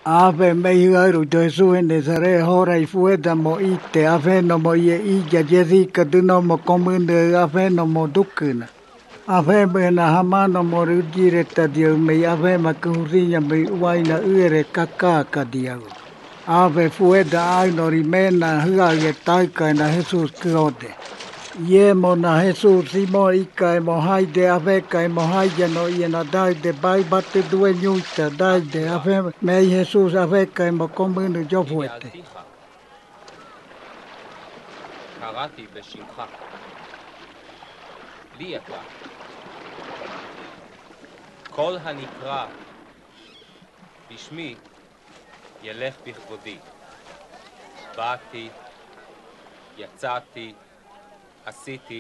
Ave meiharu to suene sare hora I fueda mo ite ave no mo ye ija jessica duno mo komune ave no mo dukuna. Ave bena hamano mo rugire tadio me ave makurinha me waina ure kakaka diago. Ave fueda ai no rimena hua ye taika na Jesus Claude. Ye mo na Jesus imo ika mo haide aveka mo haide no iena dai de bai bate due nyuta dai de ave me Jesus aveka mo komune jofuete. קראתי בשמך. לי אתה. כל הנקרא בשמי ילך בכבודי. באתי, יצאתי, עשיתי.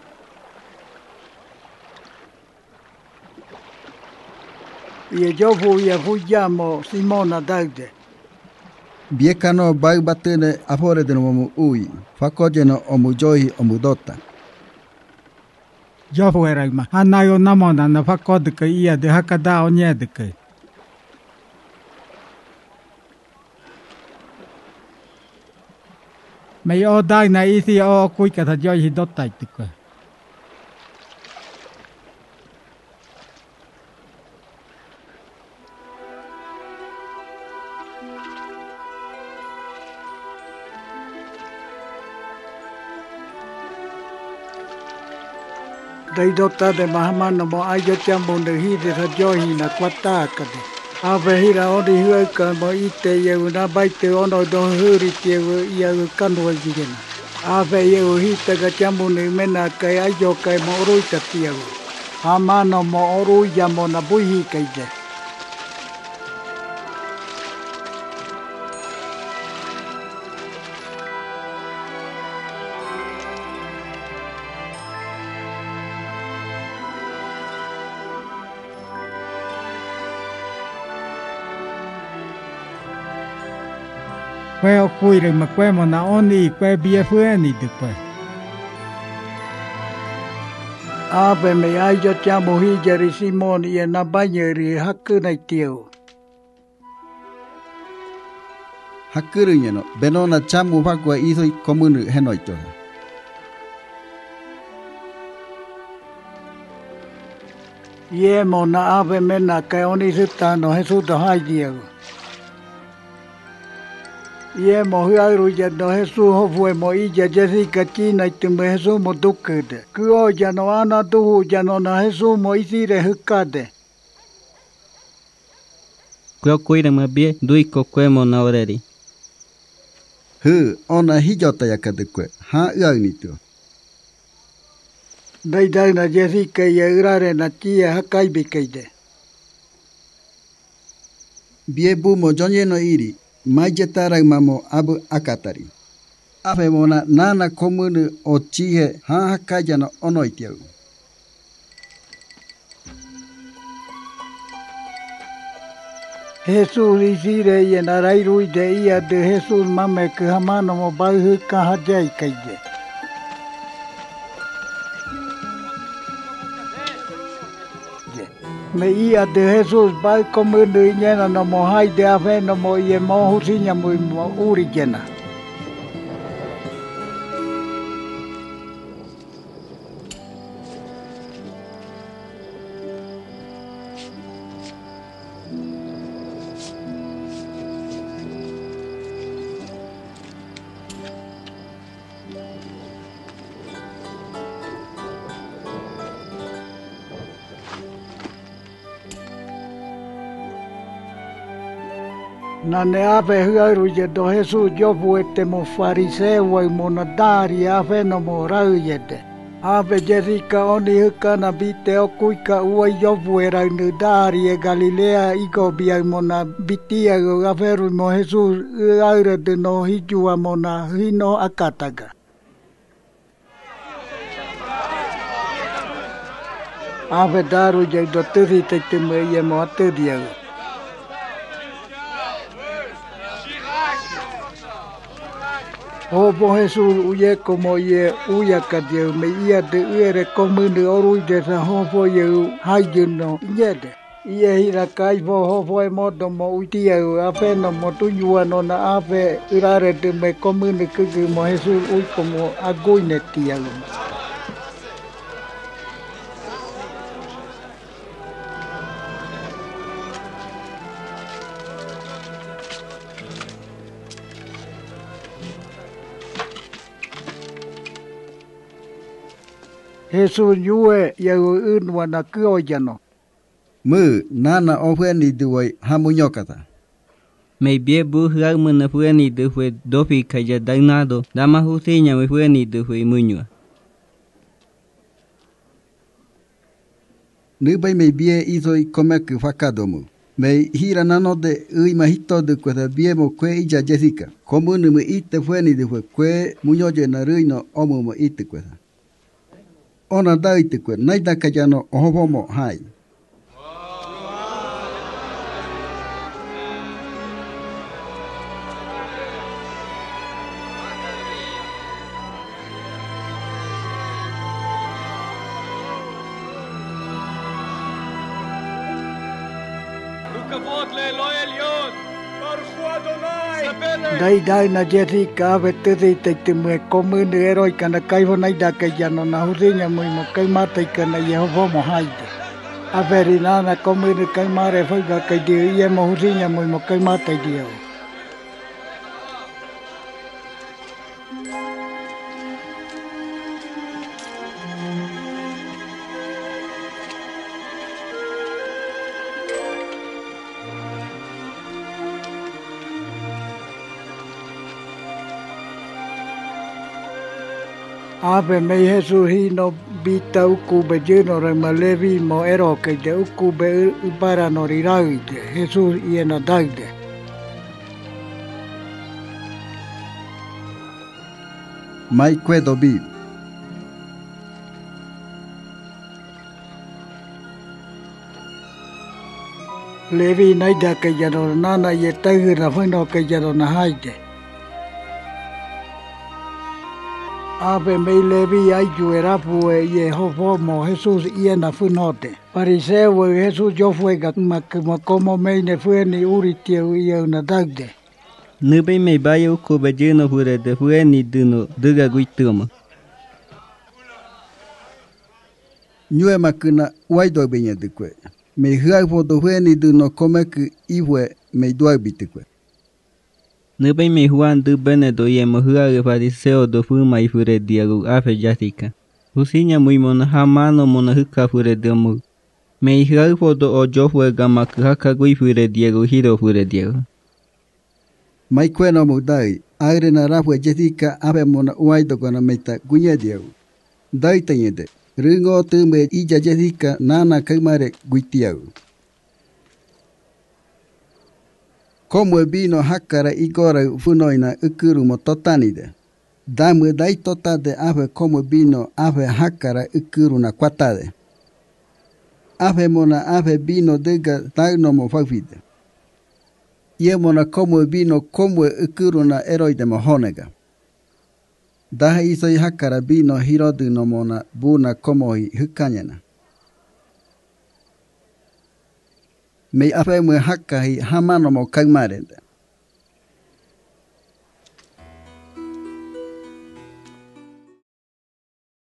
Ye jofu ye fuyamo Simona daude. Biekano bai batene afore de no ui. Fakojeno omujoi omudota. Jofu era ma. Hanayo namona na fakodka ia de hakada onyedka. May o dai na isi o kuika ta joi hidota itika. Dai dota de mahamano mo ayo chambo de hide sa joi na kwataka de. Ave hira odi huaka mo ite yeu na baite ono do huri teu iau kanua jigena. Ave yeu hita ka chambo ni mena kai ayo kai mo oruita tiau. Hamano mo oruia mo na buhi kai de. Kwe o kuire ma kwe mo na oni kwe BFN de kwe. Ave me ayo chamo hijari Simon ye na banyeri hakuna tio. Hakuru yeno benona chamu fakwa iso komunu henoito. Ye mo na ave mena kai oni sutano Hesu do haidio. Ye mo hiaru ya no Hesu hofue mo ija Jessica China itume Hesu mo dukede. Kuo ya no ana tuhu ya no na Hesu mo isire hukade. Kuo kuire mabie duiko kwe mo na oreri. Ona hijota yakadekwe. Ha iagnito. Dai na Jessica ya urare na chia hakaibikeide. Biebu mo jonye no iri. Majetara mamo abu akatari. Ave mona nana komunu o chihe ha hakaja no onoitiau. Jesus isire ye na rairui de ia de Jesus mame ke hamano mo bauhu ka hajai kaide. Me ia de Jesus bai komunu inyena no mo haide ave no mo ie mo husinya mo uri jena. Na ne ave huaru je do Jesus jofu ete mo fariseo ai mo na dari ave no mo rau yede. Ave Jessica oni huka na bite o kuika ua jofu e rau nu dari e Galilea iko bia mo na bitia go aferu mo Jesus aure de no hijua mo na hino akataga. Ave daru je do turi te te me ye mo aturia. Opo Jesus uye como ye uya kadio me ia de uere komune oru de sa hopo ye hajuno nyede. Ia hira kai ho foi modo mo utia ape no mo tunyua no na ape irare te me komune kuku mo Jesus ui como aguine tia. Jesus yue ia unwa na kuoyano. Mu nana ofeni duwai hamunyokata. Me bie bu hlau mena fueni de fue dofi kaya dagnado. Dama husinya me fueni de fue munyua. Nubai me bie izoi komeku fakadomu. Me hira nano de ui mahito de kweta bie mo kwe ija Jessica. Komunu me ite fueni de fue kwe munyoje na rui no omu mo ite kweta. Ona da ite kwe naida kajano ohobomo hai. Dai na Jessica ave tete te me komune eroi kana kaivo naida kajano na husinya mo kai mata kana Yehova mo haide. Averi nana komune kai mare fuga kai dio ia mo husinya mo kai mata dio. Ave me Jesus hino bita uku be jeno re malevi mo ero ke de uku be upara no riraide. Jesus iena daide. Mai kwedo bi. Levi naida ke jano nana ye tagira funo ke jano na haide. Ave me levi aiju erapu e Yehova mo Jesus iena funote. Pariseo e Jesus yo fuega como me ne fueni uritiu ia una dagde. Nubai me bayo ko bajeno fure de fueni duno duga guituma. Nyue makuna waido benye de kwe. Me huai fodo fueni duno komeku iwe me duai bitekwe. Nubai me Juan du benedo ye mo huage fariseo do fuma i fure diagu afe Jessica. Husinya muy mona hamano mona huka fure diomu. Me huai fodo o jo fuega maku haka gui fure diagu hiro fure diagu. Mai kweno mo dai, aire na rafu Jessica ape mona waido kona meita guye diagu. Dai tanyede, ringo tume ija Jessica nana kaimare guitiagu. Como bino hakara igora funoina ukuru mo totanide. Damu dai totade ave como bino ave hakara ukuru na kwatade. Ave mona ave bino dega tagno mo fafide. Ie mona como bino como ukuru na eroide mo honega. Daha isoi hakara bino hirodu no mona buna komohi hukanyena. Me ave mwe hakahi hamano mo kagmarende.